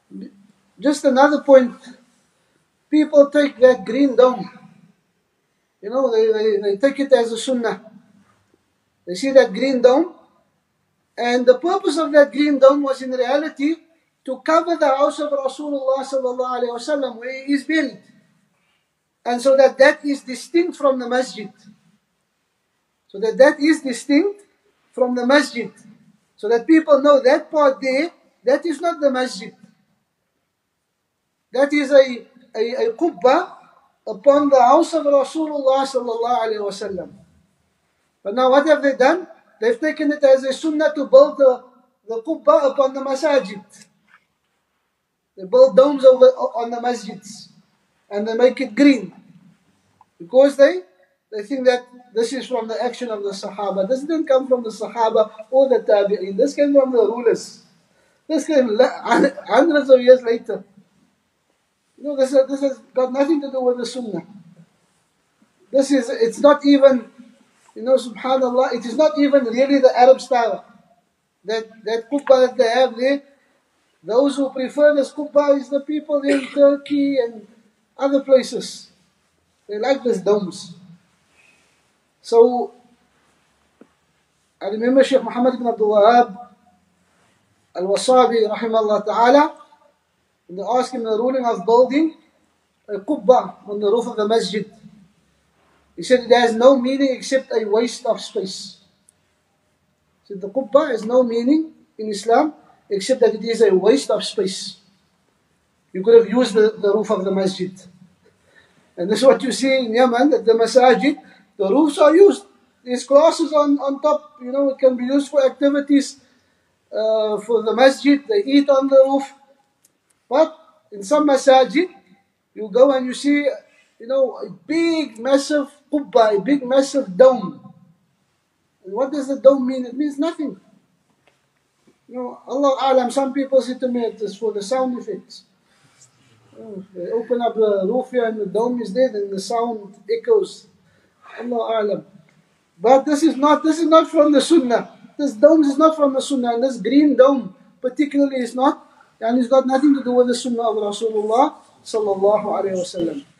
Just another point. People take that green dome. They take it as a sunnah. They see that green dome, and the purpose of that green dome was in reality to cover the house of Rasulullah sallallahu alaihi wasallam where he is buried, and so that is distinct from the masjid. So that is distinct from the masjid, so that people know that part there, that is not the masjid. That is a qubba upon the house of Rasulullah sallallahu alaihi wasallam. But now what have they done? They've taken it as a sunnah to build the qubba upon the masajid. They build domes on the masjids, and they make it green, because they think that this is from the action of the Sahaba. This didn't come from the Sahaba or the Tabi'in. This came from the rulers. This came hundreds of years later. This has got nothing to do with the Sunnah. It's not even, subhanAllah, it is not even really the Arab style. That qubba that they have there, those who prefer this qubba is the people in Turkey and other places. They like these domes. So, I remember Sheikh Muhammad ibn Abdul Wahab al-Wasabi, rahimahullah ta'ala, when they asked him the ruling of building a qubba on the roof of the masjid. He said it has no meaning except a waste of space. He said the qubba has no meaning in Islam except that it is a waste of space. You could have used the roof of the masjid. And this is what you see in Yemen, at the masajid, the roofs are used. There's classes on top, it can be used for activities for the masjid. They eat on the roof. But in some masajid, you go and you see, a big, massive qubba, a big, massive dome. And what does the dome mean? It means nothing. Allah Alam, some people say to me, it is for the sound effects. They open up the roof here and the dome is there, and the sound echoes. Allah Alam. But this is not from the Sunnah. This dome is not from the Sunnah, and this green dome particularly is not, and it's got nothing to do with the Sunnah of Rasulullah sallallahu alaihi wasallam.